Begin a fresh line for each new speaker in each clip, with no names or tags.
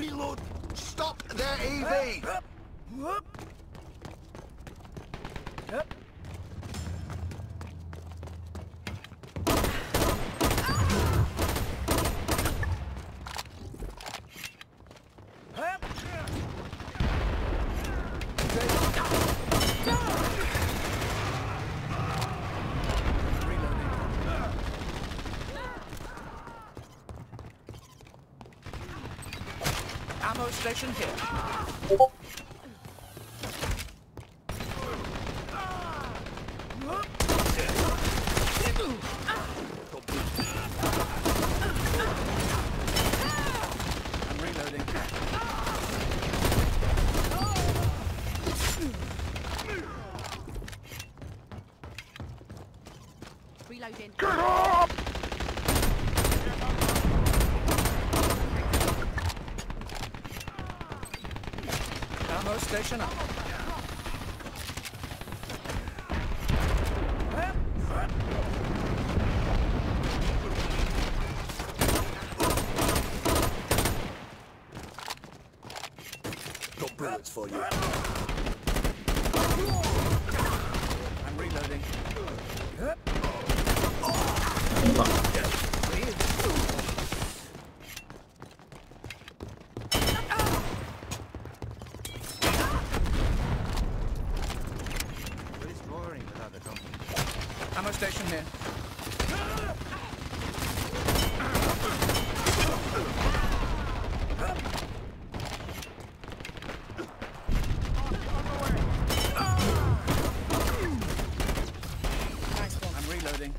Reload. Stop their EV.
Ammo station here. I'm reloading.
Reloading.
Get up!
Ammo station up.
Got bullets for you.
I'm reloading. Ammo station here. I'm reloading.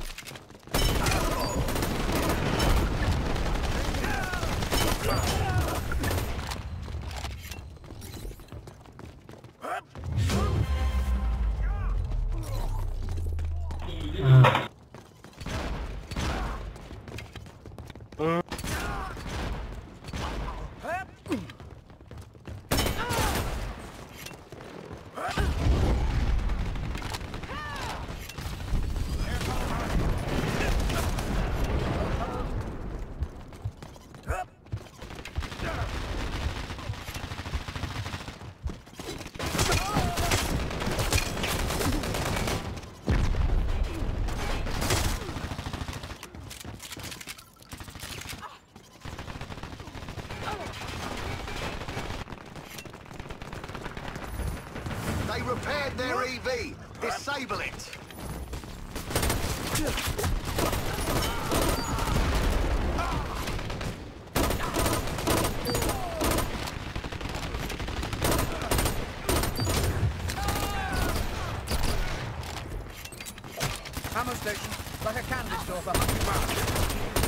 They repaired their EV. Disable it.
Ammo station. Like a candy store for 100 miles.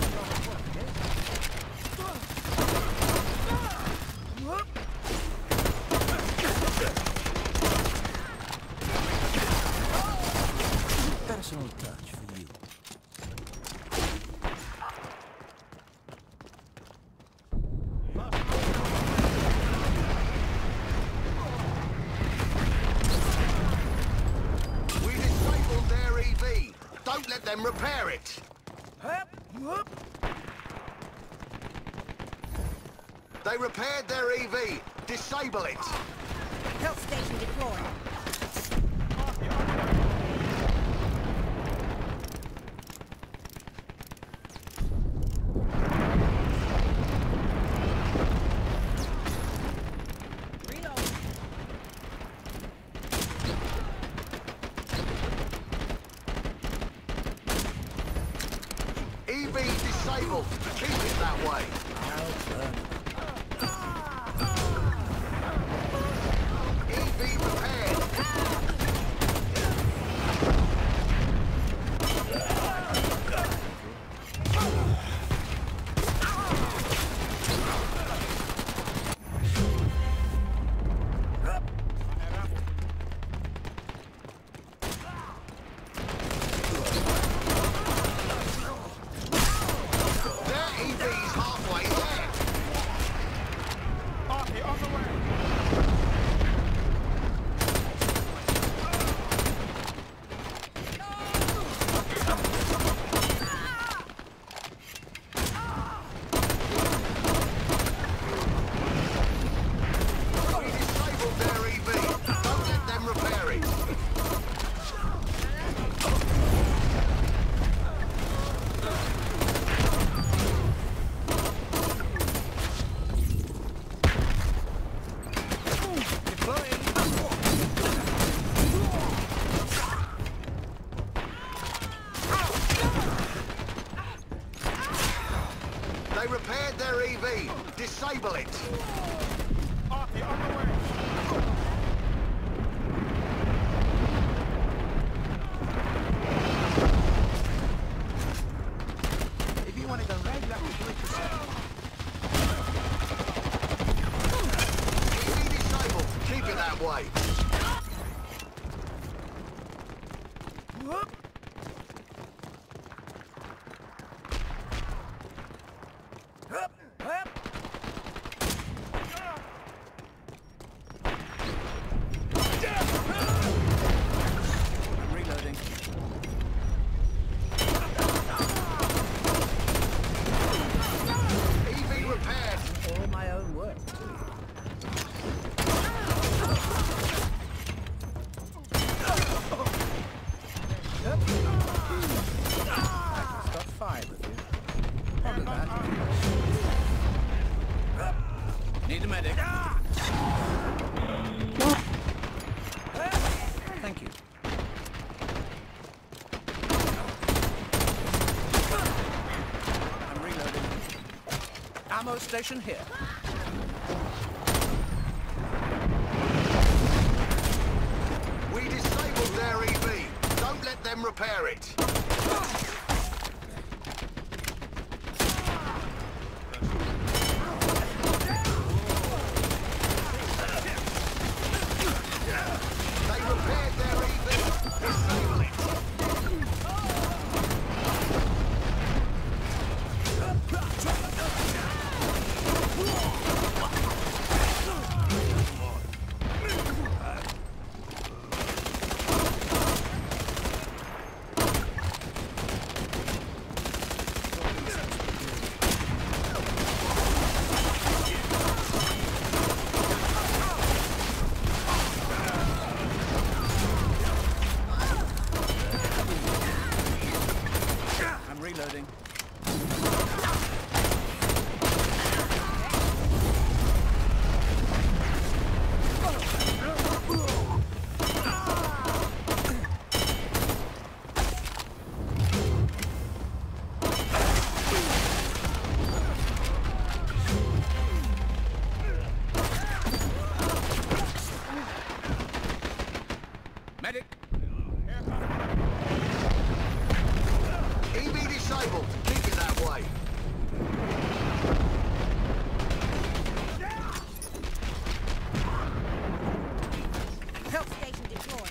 Personal touch for you. We disabled their EV. Don't let them repair it. They repaired their EV. Disable it.
Help station deployed.
EV disabled. Keep it that way. EV repaired. Their EV's halfway there. They repaired their EV. Disable it.
Artie, on the way. If you want to go red, you have to do it yourself.
EV disabled. Keep it that way.
Need a medic. Thank you. I'm reloading. Ammo station here.
We disabled their EV. Don't let them repair it.
Reloading. Medic.
EV disabled. Keep it that way.
Help station deployed.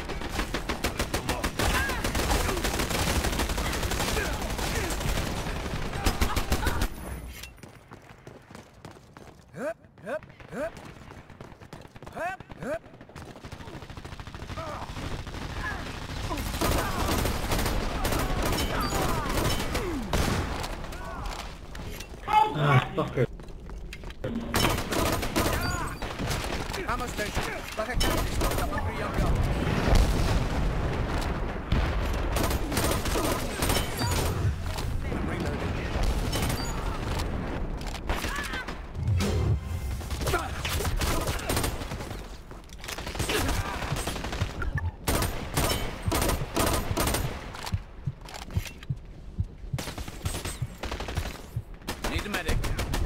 Fucker.
Ammo station. Like a candy store. I'm hungry, young gun. I'm reloading. Need a medic.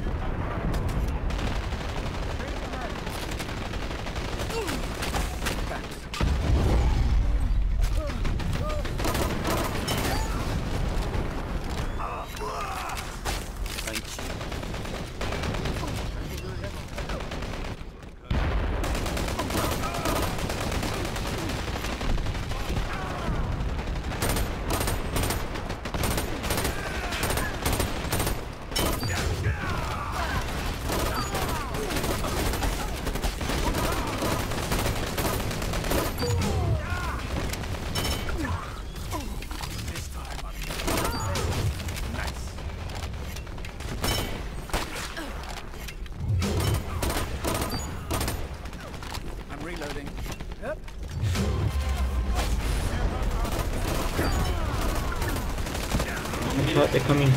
Reloading. Yep.
Watch out, they're coming.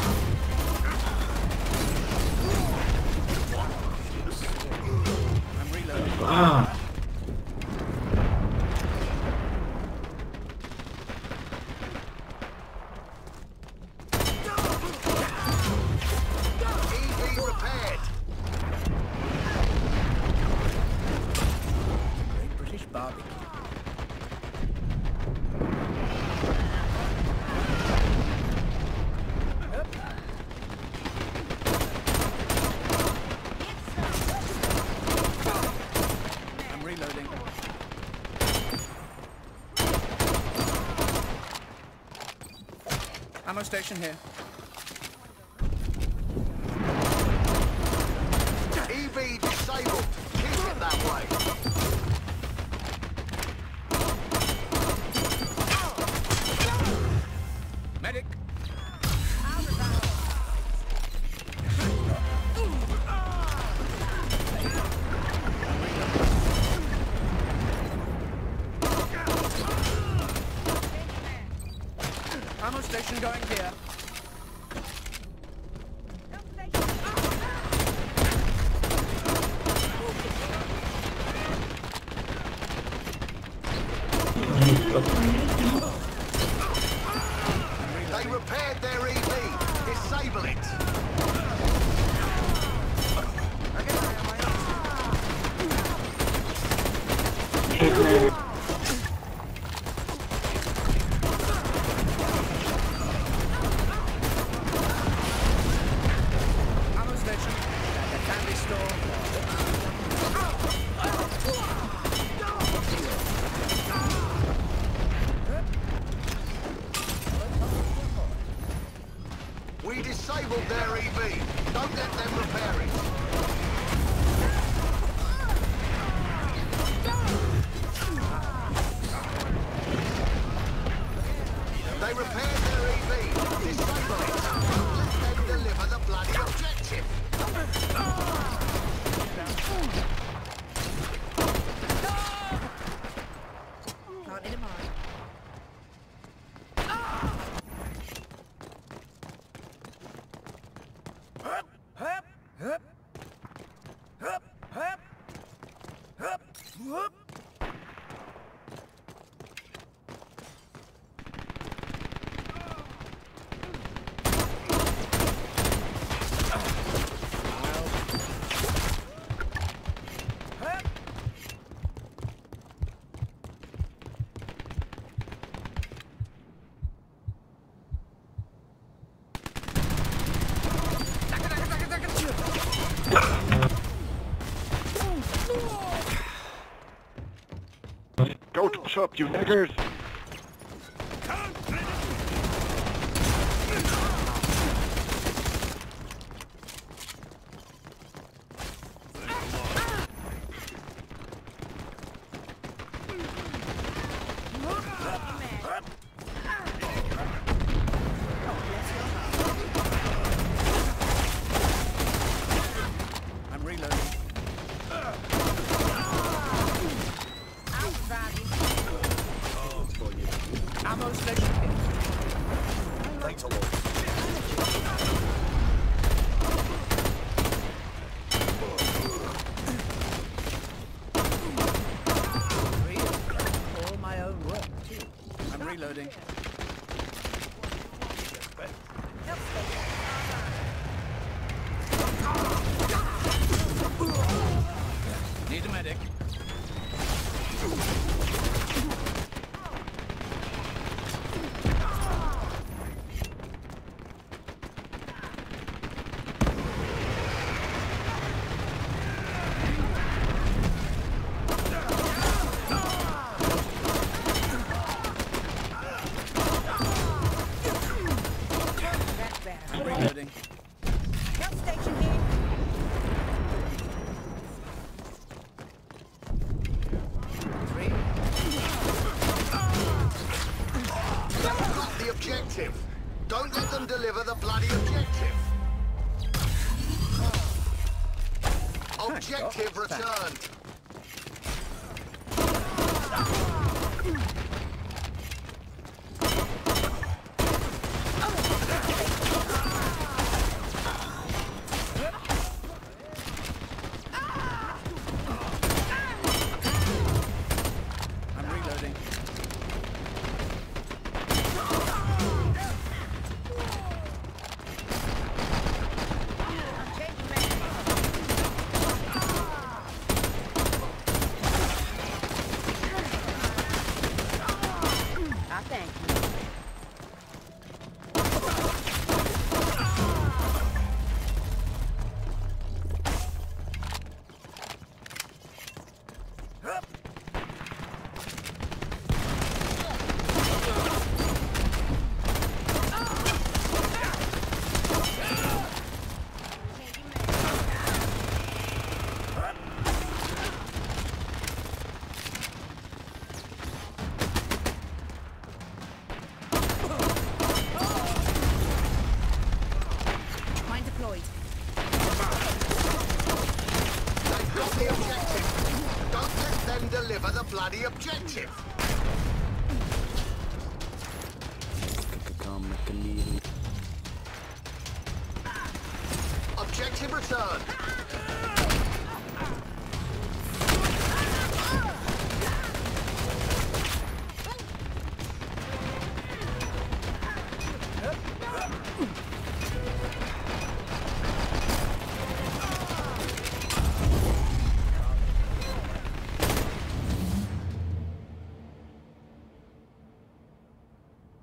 I'm
Ah!
EV repaired.
Great British barbecue. I'm reloading. Ammo station here.
EV disabled. Keep it that way.
Medic. Ammo station going here.
They repaired their EV. Disable it.
Ammo station. The candy store.
We disabled their EV. Don't let them repair it. They repaired their EV. Disable it. Let them deliver the bloody objective.
Can't hit 'em hard.
Go to shop, you niggers!
I'm reloading. Ammo station here.
Thanks a lot.
All my own work too. I'm reloading. Need a medic.
That's better.
I'm reloading.
Help station here.
Three.
They've got the objective. Don't let them deliver the bloody objective. Objective returned. deliver the bloody objective. Objective returned.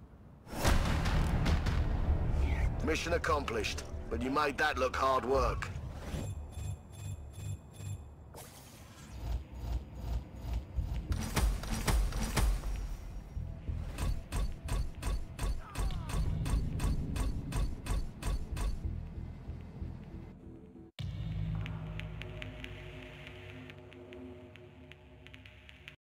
Mission accomplished, but you made that look hard work.